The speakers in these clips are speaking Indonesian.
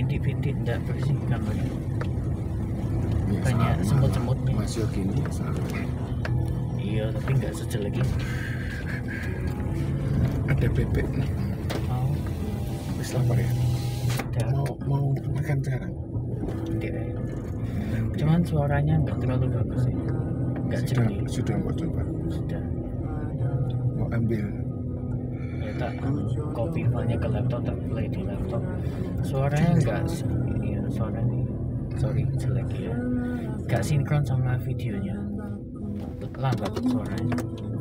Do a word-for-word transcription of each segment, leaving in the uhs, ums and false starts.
bintik-bintik tidak bersih gambarnya. Ya, Banyak sama. semut-semutnya. Masih gini sama. Iya, tapi nggak sejelek ini. Ada bebek nih. Mau Wis lapar ya. udah Mau mau makan sekarang. tidak. Cuman suaranya nggak terlalu bagus sih. Nggak Sudah jernih. sudah mau coba. Sudah. Mau ambil. Ya tak copy filenya ke laptop, tak play di laptop. Suaranya nggak, iya suaranya, sorry jelek ya. Nggak sinkron sama videonya. Lambat suaranya.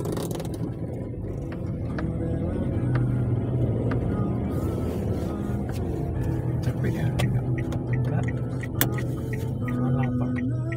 Capek ya. Enggak. Cuma lapar.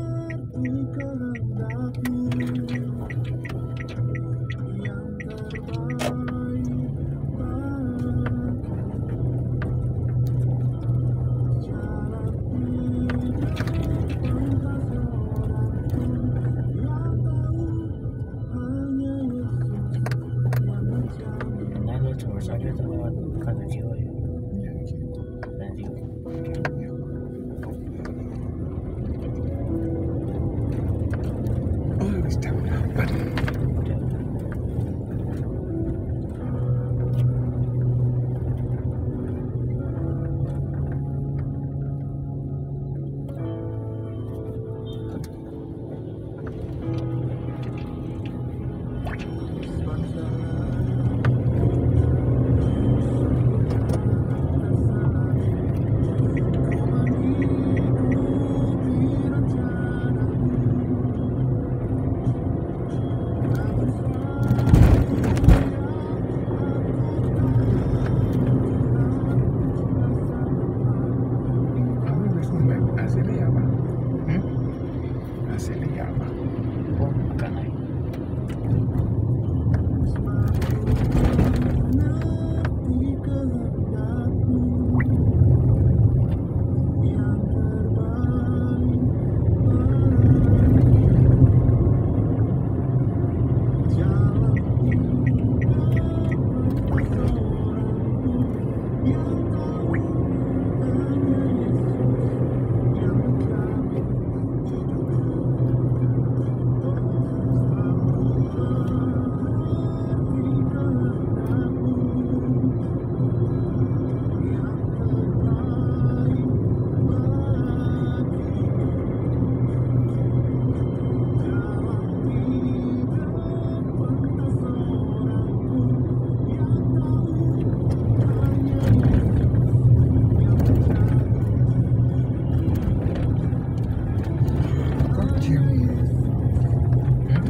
Nah, lu cuma saja lewat kantor jiwa ya. Ya, gitu. Dan jiwa. Ya. Oh, wis jam delapan. Udah. Kamu wis mulai hasilnya apa? Hmm? Hasilnya apa? Oh, agak naik. Kok jam Hmm?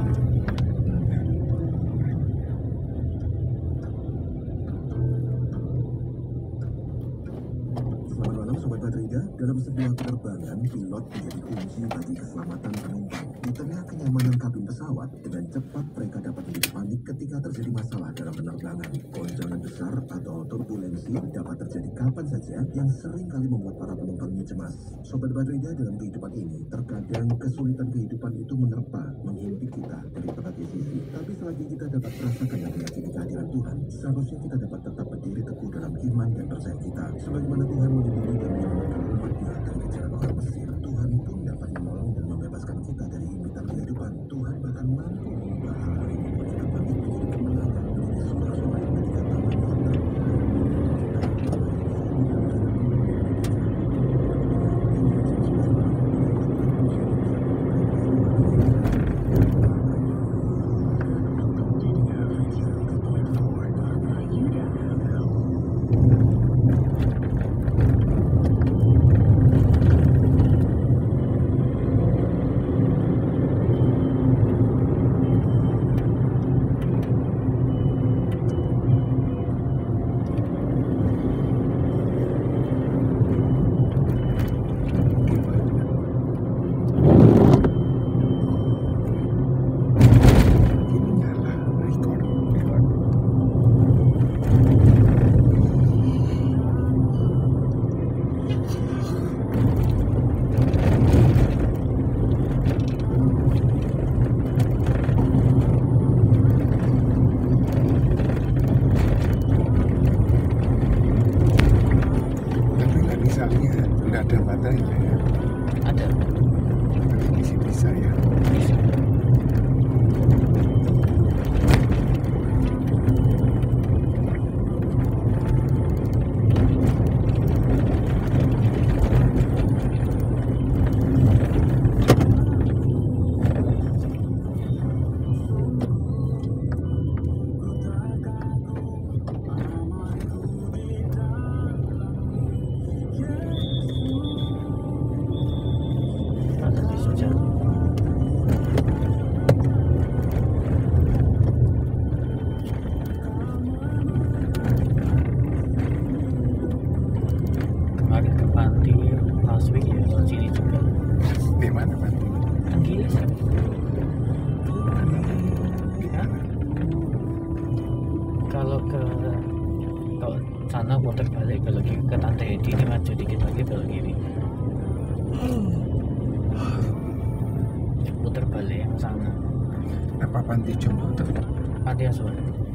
Selamat malam Sobat Badrida. Dalam sebuah penerbangan, pilot menjadi kunci bagi keselamatan penumpang. Di tengah kenyamanan kabin pesawat, dengan cepat mereka dapat menjadi panik ketika terjadi masalah dalam penerbangan. Goncangan besar atau turbulensi dapat terjadi kapan saja yang sering kali membuat para penumpangnya cemas. Sobat Badrida, dalam kehidupan ini, terkadang kesulitan kehidupan itu menerpa, menghimpit kita dari berbagai sisi. Tapi selagi kita dapat merasakan dan meyakini kehadiran Tuhan, seharusnya kita dapat tetap berdiri teguh dalam iman dan percaya kita. Sebagaimana Tuhan melindungi dan menyelamatkan umatnya dari kejaran orang Mesir, Tuhan pun dapat menolong dan membebaskan kita dari himpitan kehidupan. Tuhan bahkan mampu mengubah hal yang membuat kita panik menjadi kemenangan, menjadi suara-suara yang ketika taman kota. bisa misalnya nggak ada baterainya ya, Ada. isi bisa ya. Bisa. Ada sudah. Kemarin ke panti last week ya, lewat sini juga. Di mana Pak? Kan gila kan? Di mana? Kalau ke kalau sana putar balik, kalau ke, ke Tante Edi ini maju dikit lagi belok kiri. Putar balik yang sana. Apa panti jompo tuh? Panti asuhan.